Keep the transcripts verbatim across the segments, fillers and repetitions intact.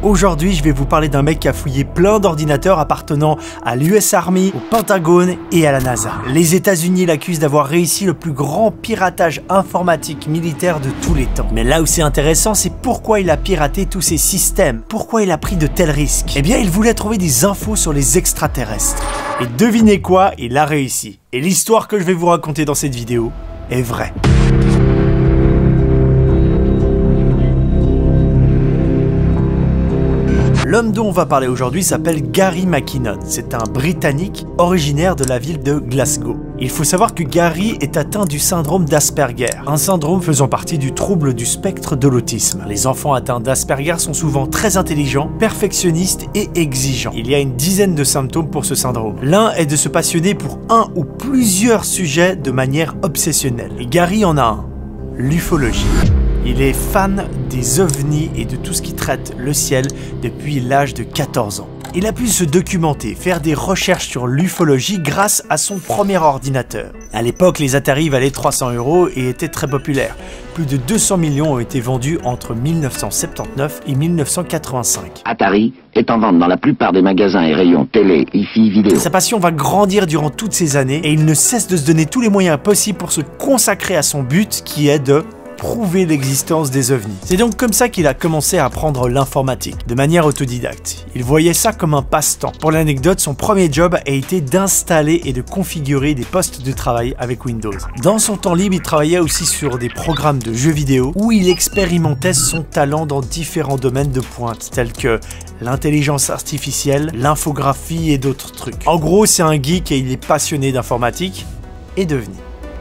Aujourd'hui, je vais vous parler d'un mec qui a fouillé plein d'ordinateurs appartenant à l'U S Army, au Pentagone et à la NASA. Les États-Unis l'accusent d'avoir réussi le plus grand piratage informatique militaire de tous les temps. Mais là où c'est intéressant, c'est pourquoi il a piraté tous ces systèmes. Pourquoi il a pris de tels risques? Eh bien, il voulait trouver des infos sur les extraterrestres. Et devinez quoi? Il a réussi. Et l'histoire que je vais vous raconter dans cette vidéo est vraie. L'homme dont on va parler aujourd'hui s'appelle Gary McKinnon. C'est un Britannique originaire de la ville de Glasgow. Il faut savoir que Gary est atteint du syndrome d'Asperger, un syndrome faisant partie du trouble du spectre de l'autisme. Les enfants atteints d'Asperger sont souvent très intelligents, perfectionnistes et exigeants. Il y a une dizaine de symptômes pour ce syndrome. L'un est de se passionner pour un ou plusieurs sujets de manière obsessionnelle. Et Gary en a un, l'ufologie. Il est fan des ovnis et de tout ce qui traite le ciel depuis l'âge de quatorze ans. Il a pu se documenter, faire des recherches sur l'ufologie grâce à son premier ordinateur. À l'époque, les Atari valaient trois cents euros et étaient très populaires. Plus de deux cents millions ont été vendus entre mille neuf cent soixante-dix-neuf et mille neuf cent quatre-vingt-cinq. Atari est en vente dans la plupart des magasins et rayons télé, hi-fi, vidéo. Sa passion va grandir durant toutes ces années et il ne cesse de se donner tous les moyens possibles pour se consacrer à son but qui est de prouver l'existence des ovnis. C'est donc comme ça qu'il a commencé à apprendre l'informatique, de manière autodidacte. Il voyait ça comme un passe-temps. Pour l'anecdote, son premier job a été d'installer et de configurer des postes de travail avec Windows. Dans son temps libre, il travaillait aussi sur des programmes de jeux vidéo où il expérimentait son talent dans différents domaines de pointe, tels que l'intelligence artificielle, l'infographie et d'autres trucs. En gros, c'est un geek et il est passionné d'informatique et d'ovnis.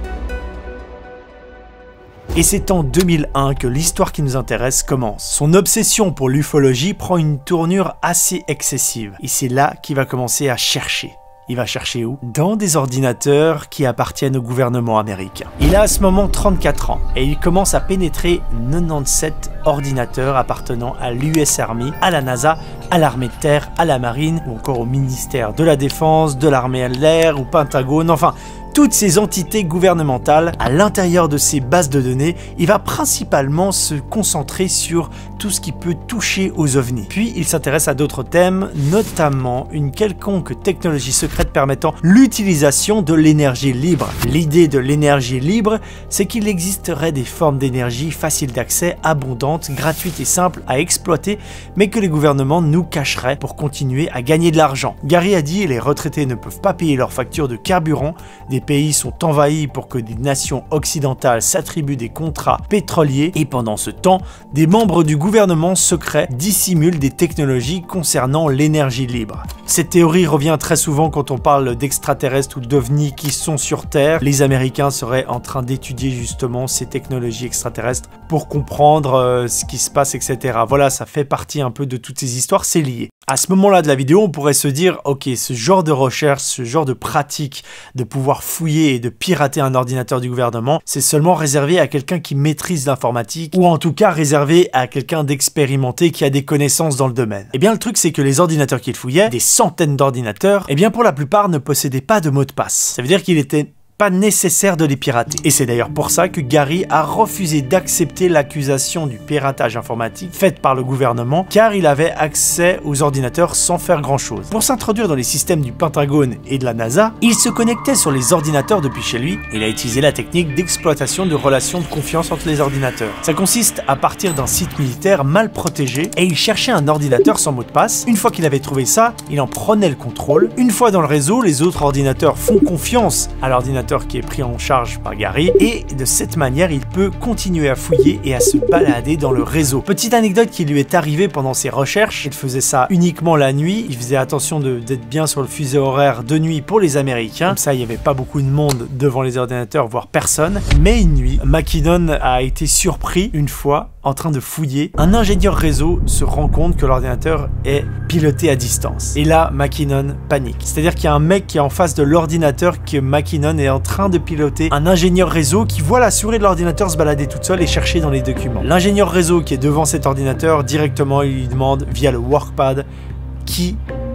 Et c'est en deux mille un que l'histoire qui nous intéresse commence. Son obsession pour l'ufologie prend une tournure assez excessive. Et c'est là qu'il va commencer à chercher. Il va chercher où? Dans des ordinateurs qui appartiennent au gouvernement américain. Il a à ce moment trente-quatre ans et il commence à pénétrer quatre-vingt-dix-sept ordinateurs appartenant à l'U S Army, à la NASA, à l'armée de terre, à la marine ou encore au ministère de la Défense, de l'armée de l'air, au Pentagone, enfin toutes ces entités gouvernementales. À l'intérieur de ces bases de données, il va principalement se concentrer sur tout ce qui peut toucher aux ovnis. Puis il s'intéresse à d'autres thèmes, notamment une quelconque technologie secrète permettant l'utilisation de l'énergie libre. L'idée de l'énergie libre, c'est qu'il existerait des formes d'énergie faciles d'accès, abondantes, gratuites et simples à exploiter, mais que les gouvernements nous cacheraient pour continuer à gagner de l'argent. Gary a dit que les retraités ne peuvent pas payer leurs factures de carburant, des pays sont envahis pour que des nations occidentales s'attribuent des contrats pétroliers et pendant ce temps, des membres du gouvernement secret dissimulent des technologies concernant l'énergie libre. Cette théorie revient très souvent quand on parle d'extraterrestres ou d'ovnis qui sont sur Terre. Les Américains seraient en train d'étudier justement ces technologies extraterrestres pour comprendre euh, ce qui se passe, et cetera. Voilà, ça fait partie un peu de toutes ces histoires, c'est lié. À ce moment-là de la vidéo, on pourrait se dire, ok, ce genre de recherche, ce genre de pratique de pouvoir fouiller et de pirater un ordinateur du gouvernement, c'est seulement réservé à quelqu'un qui maîtrise l'informatique ou en tout cas réservé à quelqu'un d'expérimenté qui a des connaissances dans le domaine. Et bien le truc, c'est que les ordinateurs qu'il fouillait, des centaines d'ordinateurs, et bien pour la plupart ne possédaient pas de mot de passe. Ça veut dire qu'il était pas nécessaire de les pirater. Et c'est d'ailleurs pour ça que Gary a refusé d'accepter l'accusation du piratage informatique faite par le gouvernement, car il avait accès aux ordinateurs sans faire grand chose. Pour s'introduire dans les systèmes du Pentagone et de la NASA, il se connectait sur les ordinateurs depuis chez lui. Il a utilisé la technique d'exploitation de relations de confiance entre les ordinateurs. Ça consiste à partir d'un site militaire mal protégé et il cherchait un ordinateur sans mot de passe. Une fois qu'il avait trouvé ça, il en prenait le contrôle. Une fois dans le réseau, les autres ordinateurs font confiance à l'ordinateur qui est pris en charge par Gary et de cette manière il peut continuer à fouiller et à se balader dans le réseau. Petite anecdote qui lui est arrivée pendant ses recherches, il faisait ça uniquement la nuit, il faisait attention d'être bien sur le fuseau horaire de nuit pour les Américains, comme ça il n'y avait pas beaucoup de monde devant les ordinateurs, voire personne, mais une nuit, McKinnon a été surpris une fois en train de fouiller. Un ingénieur réseau se rend compte que l'ordinateur est piloté à distance. Et là, McKinnon panique. C'est-à-dire qu'il y a un mec qui est en face de l'ordinateur que McKinnon est en train de piloter, un ingénieur réseau qui voit la souris de l'ordinateur se balader toute seule et chercher dans les documents. L'ingénieur réseau qui est devant cet ordinateur, directement, il lui demande via le workpad qui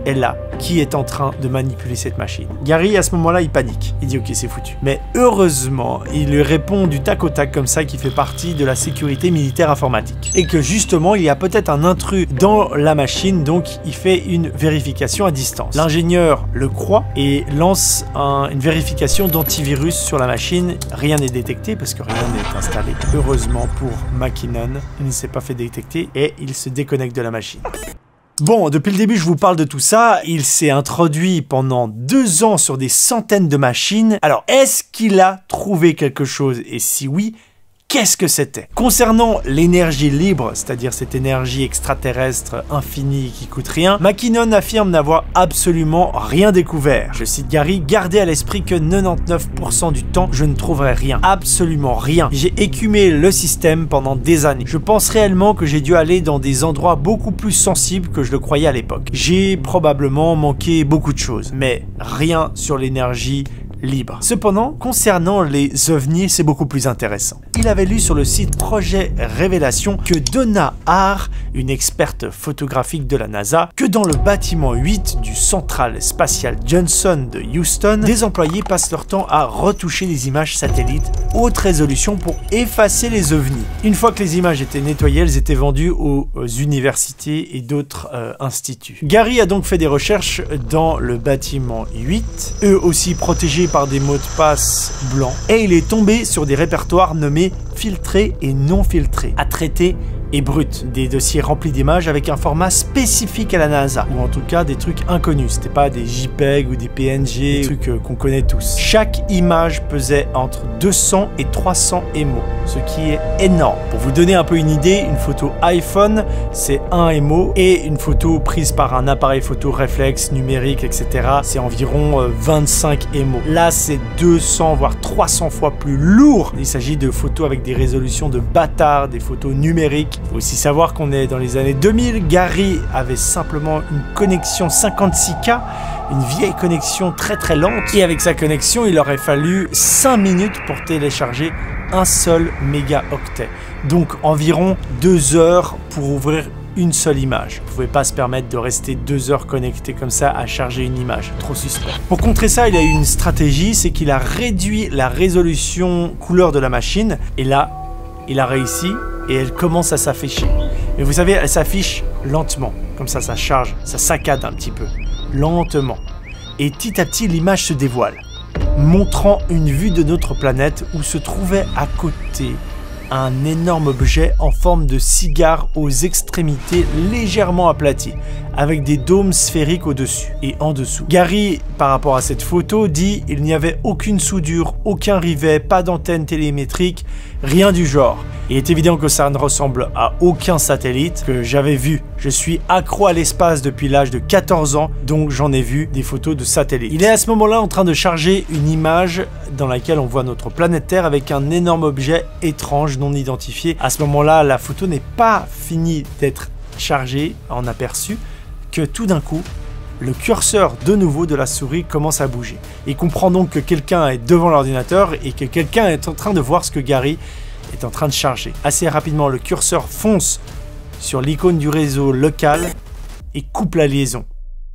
est là, qui est en train de manipuler cette machine. Gary, à ce moment-là, il panique. Il dit ok, c'est foutu. Mais heureusement, il lui répond du tac au tac comme ça, qui fait partie de la sécurité militaire informatique. Et que justement, il y a peut-être un intrus dans la machine, donc il fait une vérification à distance. L'ingénieur le croit et lance un, une vérification d'antivirus sur la machine. Rien n'est détecté parce que rien n'est installé. Heureusement pour McKinnon, il ne s'est pas fait détecter et il se déconnecte de la machine. Bon, depuis le début, je vous parle de tout ça. Il s'est introduit pendant deux ans sur des centaines de machines. Alors, est-ce qu'il a trouvé quelque chose? Et si oui, qu'est-ce que c'était? Concernant l'énergie libre, c'est-à-dire cette énergie extraterrestre infinie qui coûte rien, McKinnon affirme n'avoir absolument rien découvert. Je cite Gary, gardez à l'esprit que quatre-vingt-dix-neuf pour cent du temps, je ne trouverai rien. Absolument rien. J'ai écumé le système pendant des années. Je pense réellement que j'ai dû aller dans des endroits beaucoup plus sensibles que je le croyais à l'époque. J'ai probablement manqué beaucoup de choses, mais rien sur l'énergie libre. Cependant, concernant les ovnis, c'est beaucoup plus intéressant. Il avait lu sur le site Projet Révélation que Donna Haar, une experte photographique de la NASA, que dans le bâtiment huit du Central Spatial Johnson de Houston, des employés passent leur temps à retoucher les images satellites haute résolution pour effacer les ovnis. Une fois que les images étaient nettoyées, elles étaient vendues aux universités et d'autres euh, instituts. Gary a donc fait des recherches dans le bâtiment huit, eux aussi protégés par des mots de passe blancs, et il est tombé sur des répertoires nommés filtrés et non filtrés, à traiter et brut, des dossiers remplis d'images avec un format spécifique à la NASA, ou en tout cas des trucs inconnus, c'était pas des JPEG ou des P N G, des trucs euh, qu'on connaît tous. Chaque image pesait entre deux cents et trois cents émos, ce qui est énorme. Pour vous donner un peu une idée, une photo iPhone, c'est un émo, et une photo prise par un appareil photo réflexe, numérique, et cetera, c'est environ euh, vingt-cinq émos. Là, c'est deux cents voire trois cents fois plus lourd. Il s'agit de photos avec des résolutions de bâtard, des photos numériques. Il faut aussi savoir qu'on est dans les années deux mille. Gary avait simplement une connexion cinquante-six K, une vieille connexion très très lente. Et avec sa connexion, il aurait fallu cinq minutes pour télécharger un seul mégaoctet. Donc environ deux heures pour ouvrir une seule image. Vous ne pouvez pas se permettre de rester deux heures connecté comme ça à charger une image. Trop suspect. Pour contrer ça, il a eu une stratégie, c'est qu'il a réduit la résolution couleur de la machine. Et là, il a réussi et elle commence à s'afficher. Mais vous savez, elle s'affiche lentement. Comme ça, ça charge, ça saccade un petit peu. Lentement. Et petit à petit, l'image se dévoile, montrant une vue de notre planète où se trouvait à côté un énorme objet en forme de cigare aux extrémités légèrement aplaties, avec des dômes sphériques au-dessus et en dessous. Gary, par rapport à cette photo, dit il n'y avait aucune soudure, aucun rivet, pas d'antenne télémétrique, rien du genre. Il est évident que ça ne ressemble à aucun satellite que j'avais vu. Je suis accro à l'espace depuis l'âge de quatorze ans, donc j'en ai vu des photos de satellites. Il est à ce moment-là en train de charger une image dans laquelle on voit notre planète Terre avec un énorme objet étrange non identifié. À ce moment-là, la photo n'est pas finie d'être chargée en aperçu que tout d'un coup, le curseur de nouveau de la souris commence à bouger. Il comprend donc que quelqu'un est devant l'ordinateur et que quelqu'un est en train de voir ce que Gary est en train de charger. Assez rapidement, le curseur fonce sur l'icône du réseau local et coupe la liaison.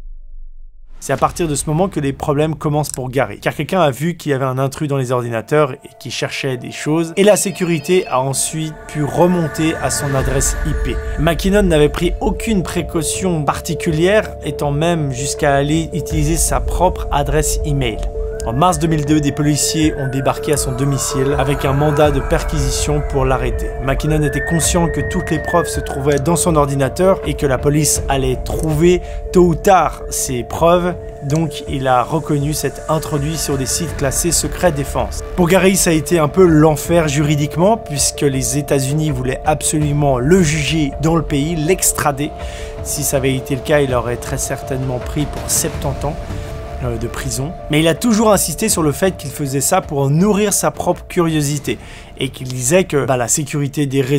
C'est à partir de ce moment que les problèmes commencent pour Gary, car quelqu'un a vu qu'il y avait un intrus dans les ordinateurs et qui cherchait des choses, et la sécurité a ensuite pu remonter à son adresse I P. McKinnon n'avait pris aucune précaution particulière, étant même jusqu'à aller utiliser sa propre adresse email. En mars deux mille deux, des policiers ont débarqué à son domicile avec un mandat de perquisition pour l'arrêter. McKinnon était conscient que toutes les preuves se trouvaient dans son ordinateur et que la police allait trouver tôt ou tard ces preuves, donc il a reconnu s'être introduit sur des sites classés secret défense. Pour Gary, ça a été un peu l'enfer juridiquement puisque les États-Unis voulaient absolument le juger dans le pays, l'extrader. Si ça avait été le cas, il aurait très certainement pris pour soixante-dix ans de prison, mais il a toujours insisté sur le fait qu'il faisait ça pour nourrir sa propre curiosité et qu'il disait que bah, la sécurité des réseaux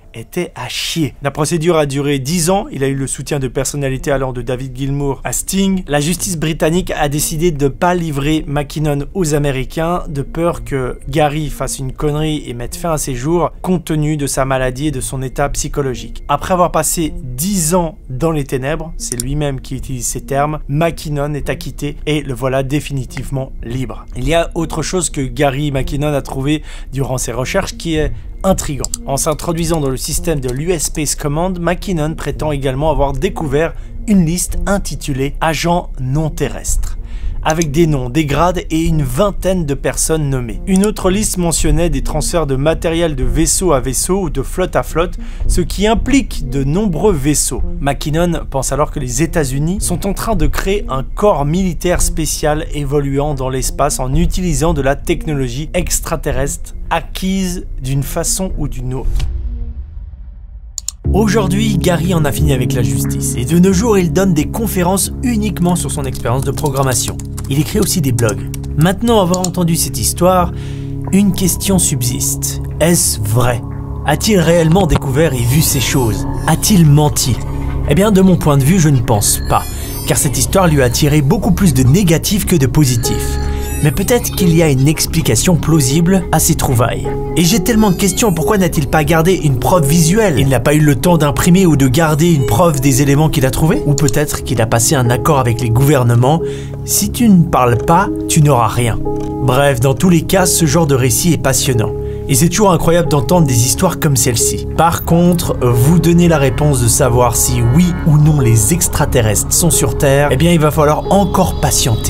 était à chier. La procédure a duré dix ans, il a eu le soutien de personnalités allant de David Gilmour à Sting. La justice britannique a décidé de ne pas livrer McKinnon aux Américains, de peur que Gary fasse une connerie et mette fin à ses jours, compte tenu de sa maladie et de son état psychologique. Après avoir passé dix ans dans les ténèbres, c'est lui-même qui utilise ces termes, McKinnon est acquitté et le voilà définitivement libre. Il y a autre chose que Gary McKinnon a trouvé durant ses recherches qui est intriguant. En s'introduisant dans le système de l'U S Space Command, McKinnon prétend également avoir découvert une liste intitulée « Agents non terrestres », avec des noms, des grades et une vingtaine de personnes nommées. Une autre liste mentionnait des transferts de matériel de vaisseau à vaisseau ou de flotte à flotte, ce qui implique de nombreux vaisseaux. McKinnon pense alors que les États-Unis sont en train de créer un corps militaire spécial évoluant dans l'espace en utilisant de la technologie extraterrestre acquise d'une façon ou d'une autre. Aujourd'hui, Gary en a fini avec la justice, et de nos jours, il donne des conférences uniquement sur son expérience de programmation. Il écrit aussi des blogs. Maintenant avoir entendu cette histoire, une question subsiste. Est-ce vrai? A-t-il réellement découvert et vu ces choses? A-t-il menti? Eh bien, de mon point de vue, je ne pense pas, car cette histoire lui a attiré beaucoup plus de négatifs que de positifs. Mais peut-être qu'il y a une explication plausible à ces trouvailles. Et j'ai tellement de questions, pourquoi n'a-t-il pas gardé une preuve visuelle? Il n'a pas eu le temps d'imprimer ou de garder une preuve des éléments qu'il a trouvés? Ou peut-être qu'il a passé un accord avec les gouvernements? Si tu ne parles pas, tu n'auras rien. Bref, dans tous les cas, ce genre de récit est passionnant. Et c'est toujours incroyable d'entendre des histoires comme celle-ci. Par contre, vous donnez la réponse de savoir si oui ou non les extraterrestres sont sur Terre, eh bien il va falloir encore patienter.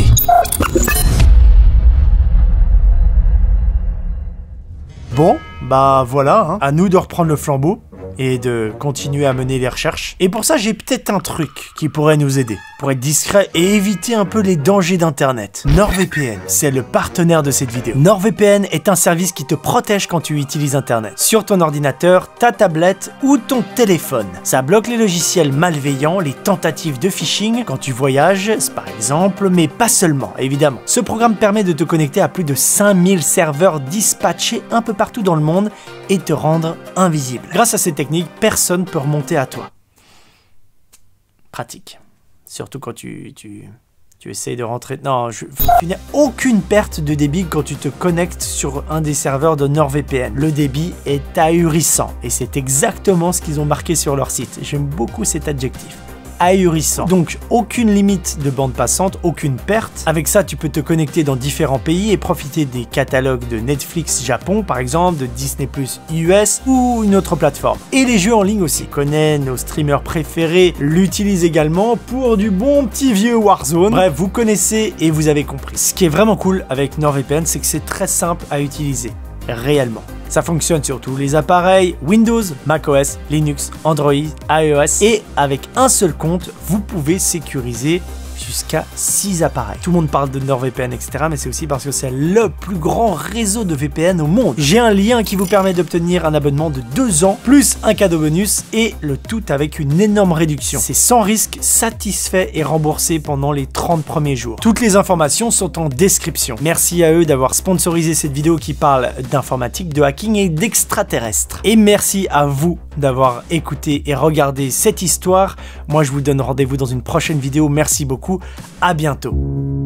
Bon, bah voilà, hein. À nous de reprendre le flambeau et de continuer à mener les recherches. Et pour ça, j'ai peut-être un truc qui pourrait nous aider, pour être discret et éviter un peu les dangers d'internet. NordVPN, c'est le partenaire de cette vidéo. NordVPN est un service qui te protège quand tu utilises internet, sur ton ordinateur, ta tablette ou ton téléphone. Ça bloque les logiciels malveillants, les tentatives de phishing quand tu voyages, par exemple, mais pas seulement, évidemment. Ce programme permet de te connecter à plus de cinq mille serveurs dispatchés un peu partout dans le monde et te rendre invisible. Grâce à ces techniques, personne ne peut remonter à toi. Pratique. Surtout quand tu, tu, tu essayes de rentrer... Non, je, tu n'as aucune perte de débit quand tu te connectes sur un des serveurs de NordVPN. Le débit est ahurissant et c'est exactement ce qu'ils ont marqué sur leur site. J'aime beaucoup cet adjectif. Ahurissant. Donc aucune limite de bande passante, aucune perte. Avec ça, tu peux te connecter dans différents pays et profiter des catalogues de Netflix Japon par exemple, de Disney plus U S ou une autre plateforme. Et les jeux en ligne aussi. Je connais nos streamers préférés l'utilisent également pour du bon petit vieux Warzone. Bref, vous connaissez et vous avez compris. Ce qui est vraiment cool avec NordVPN, c'est que c'est très simple à utiliser. Réellement. Ça fonctionne sur tous les appareils, Windows, macOS, Linux, Android, iOS et avec un seul compte, vous pouvez sécuriser jusqu'à six appareils. Tout le monde parle de NordVPN, et cetera. Mais c'est aussi parce que c'est le plus grand réseau de V P N au monde. J'ai un lien qui vous permet d'obtenir un abonnement de deux ans, plus un cadeau bonus, et le tout avec une énorme réduction. C'est sans risque, satisfait et remboursé pendant les trente premiers jours. Toutes les informations sont en description. Merci à eux d'avoir sponsorisé cette vidéo qui parle d'informatique, de hacking et d'extraterrestres. Et merci à vous d'avoir écouté et regardé cette histoire. Moi, je vous donne rendez-vous dans une prochaine vidéo. Merci beaucoup. À bientôt.